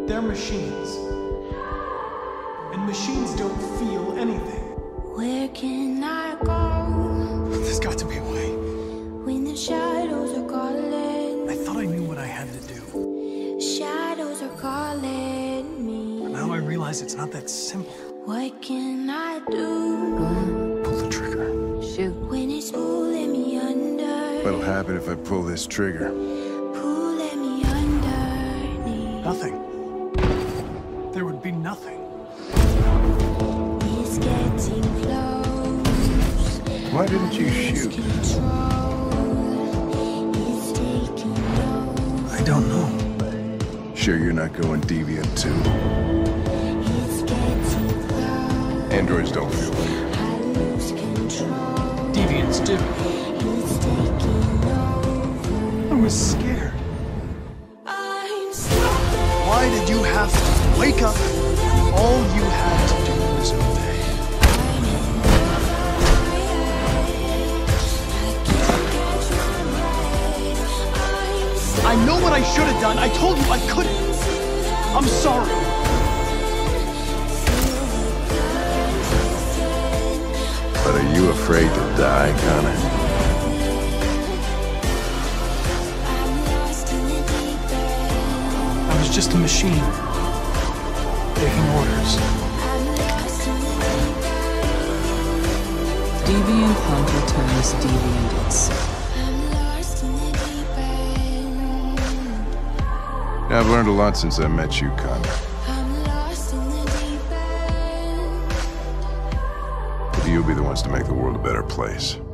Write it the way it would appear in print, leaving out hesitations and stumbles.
They're machines. And machines don't feel anything. Where can I go? There's got to be a way. When the shadows are calling. I thought I knew what I had to do. Shadows are calling me. But now I realize it's not that simple. What can I do? Pull the trigger. Shoot. When it's pulling me under. What'll happen if I pull this trigger? Pulling me underneath. Nothing. There would be nothing. It's getting close. Why didn't you shoot? It's taking over. I don't know. Sure you're not going deviant too? It's getting close. Androids don't feel fear. I lose control. Deviants do. It's taking over. I was scared. I'm stopping. Why did you have to wake up? All you had to do was obey. I know what I should have done. I told you I couldn't. I'm sorry. But are you afraid to die, Connor? I was just a machine. Taking orders. Deviant hunter turns deviant itself. Now, I've learned a lot since I met you, Connor. But you'll be the ones to make the world a better place.